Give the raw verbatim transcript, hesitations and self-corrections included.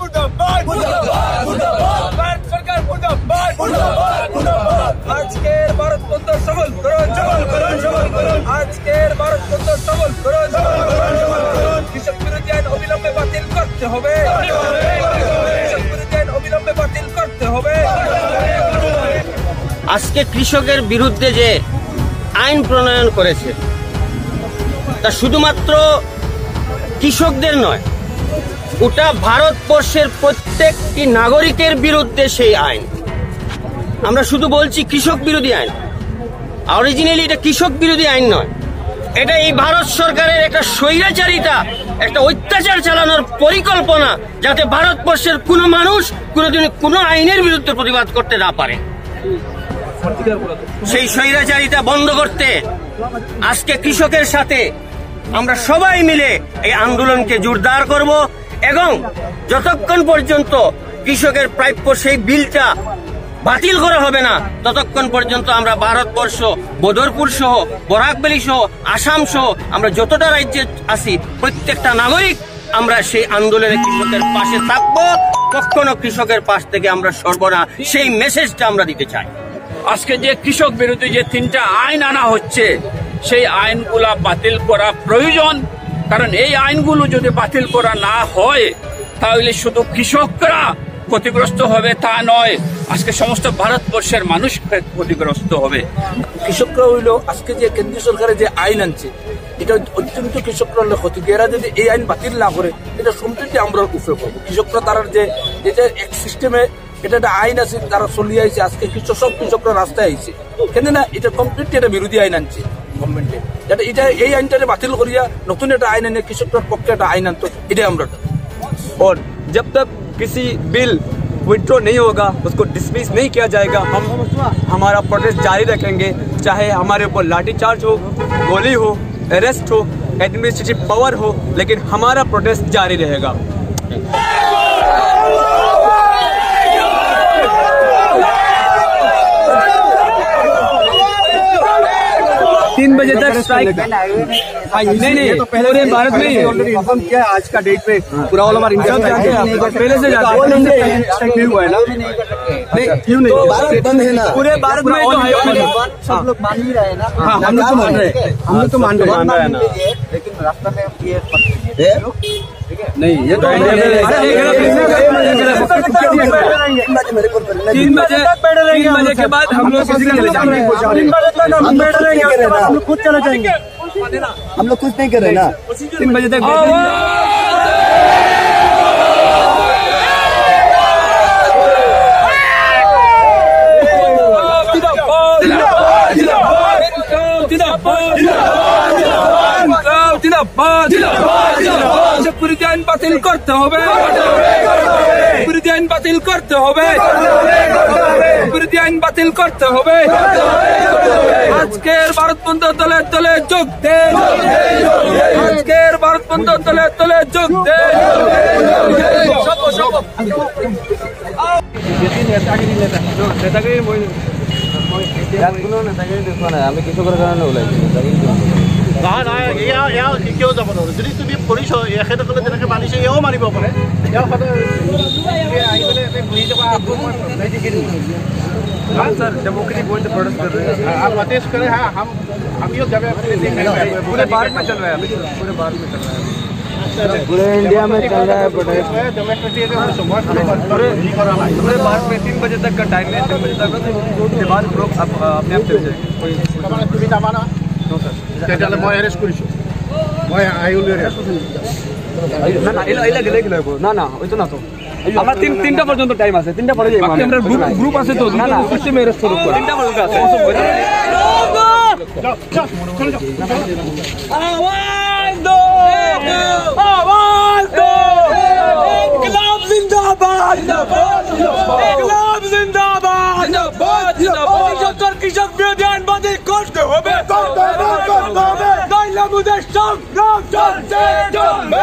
আজকের ভারত বন্ধ সফল করুন, আজকের ভারত বন্ধ সফল করুন। কৃষক বিরোধী আইন অবিলম্বে বাতিল করতে হবে, কৃষক বিরোধী আইন অবিলম্বে বাতিল করতে হবে। আজকে কৃষকের বিরুদ্ধে যে আইন প্রণয়ন করেছে তা শুধুমাত্র কৃষকদের নয়, গোটা ভারতবর্ষের প্রত্যেকটি নাগরিকের বিরুদ্ধে সেই আইন। আমরা শুধু বলছি কৃষক বিরোধী আইন, অরিজিনালি এটা কৃষক বিরোধী আইন নয়, এটা এই ভারত সরকারের একটা স্বৈরাচারিতা, একটা অত্যাচার চালানোর পরিকল্পনা, যাতে ভারতবর্ষের কোনো মানুষ কোনোদিন কোনো আইনের বিরুদ্ধে প্রতিবাদ করতে না পারে। সেই স্বৈরাচারিতা বন্ধ করতে আজকে কৃষকের সাথে আমরা সবাই মিলে এই আন্দোলনকে জোরদার করব এবং যতক্ষণ পর্যন্ত কৃষকের প্রাপ্য সেই বিলটা বাতিল করা হবে না ততক্ষণ পর্যন্ত আমরা ভারতবর্ষ, বদরপুর সহ, বরাকবেলি সহ, আসাম সহ আমরা যতটা রাজ্যে আছি প্রত্যেকটা নাগরিক আমরা সেই আন্দোলনে কৃষকের পাশে থাকবো। কখনো কৃষকের পাশ থেকে আমরা সরব না, সেই মেসেজটা আমরা দিতে চাই। আজকে যে কৃষক বিরোধী যে তিনটা আইন আনা হচ্ছে সেই আইনগুলা বাতিল করা প্রয়োজন, কারণ এই আইনগুলো যদি বাতিল করা না হয় তাহলে শুধু কৃষকরা ক্ষতিগ্রস্ত হবে তা নয়, আজকে সমস্ত ভারতবর্ষের মানুষ ক্ষতিগ্রস্ত হবে। কৃষকরা হইল আজকে যে কেন্দ্রীয় সরকারের যে আইন আনছে এটা অত্যন্ত কৃষকরা হলে ক্ষতি। এরা যদি এই আইন বাতিল না করে এটা সম্পূর্ণ আমরা উপরে পাবো। কৃষকরা তারা যে যেটা এক সিস্টেমে এটা একটা আইন আছে তারা চলিয়ে আইছে, আজকে কৃষক সব কৃষকরা রাস্তায় আইছে কেন না এটা কমপ্লিট এটা বিরোধী আইন আনছে গভর্নমেন্টে, যাতে এটা এই আইনটাকে বাতিল করিয়া নতুন একটা আইন এনে কৃষকদের পক্ষে একটা আইন আনতো, এটাই আমরা। और जब तक किसी बिल विड्रॉ नहीं होगा, उसको डिसमिस नहीं किया जाएगा, हम हमारा प्रोटेस्ट जारी रखेंगे, चाहे हमारे ऊपर लाठीचार्ज हो, गोली हो, अरेस्ट हो, एडमिनिस्ट्रेटिव पावर हो, लेकिन हमारा प्रोटेस्ट जारी रहेगा। तीन बजे तक स्ट्राइक नहीं नहीं तो पूरे भारत में ऑलरेडी इन्फॉर्म किया है। आज का डेट पे पूरा ऑल ओवर इंडिया पहले से जाते हैं हुआ है ना, नहीं क्यों नहीं, बंद है ना पूरे भारत में, तो सब लोग मान ही रहे हैं ना। हम लोग तो मान रहे हैं, हम लोग तो मान रहे हैं, लेकिन रास्ता में नहीं ये तो तीन बजे तीन बजे के बाद हम लोग किसी के चले जाएंगे, हम लोग खुद चले जाएंगे, हम लोग कुछ नहीं कर रहे ना। तीन बजे तक পুরো আইন বাতিল করতে হবে, পুরো আইন বাতিল করতে হবে, পুরো আইন বাতিল করতে হবে। আজকের ভারত বন্ধ দলে দলে যোগ দেন, আজকের ভারত বন্ধ দলে দলে যোগ দেন। আমি কৃষকের কারণে ওলাইছি কিয় যাব নোৱাৰো, যদি তুমি কৰিছ এখেতসকলে যেনেকৈ মানিছে এও মানিব পাৰে। सर डेमोक्रेटिक वोट प्रोटेस्ट कर रहे हैं, आप प्रोटेस्ट करें। हाँ हम अभी जब पूरे भारत में चल रहा है, अभी पूरे भारत में चल रहा है, पूरे इंडिया में चल रहा है प्रोटेस्ट। पूरे भारत में तीन बजे तक का टाइम है, तीन बजे तक के बाद लोग अपने आप चले जाएंगे। তুমি যাবা না? তেতিয়াহ'লে মই এৰেষ্ট কৰিছোঁ, মই আইউল এৰেষ্ট না না এলা এলা গেলে গেলে না না ওইতো না তো আমরা তিন তিনটা পর্যন্ত টাইম আছে, তিনটা পরে যাই বাকি আমরা গ্রুপ গ্রুপ আছে তো না না সিস্টেমে এরেস্ট করব, তিনটা পর্যন্ত আছে। আওয়াজ দো আওয়াজ দো ইনকলাব জিন্দাবাদ জিন্দাবাদ ইনকলাব জিন্দাবাদ জিন্দাবাদ জিন্দাবাদ। সরকার কৃষক বিরোধী আইন বাতিল করতে হবে, করতে হবে, করতে হবে, নইলে আমাদের সংগ্রাম চলছে চলবে।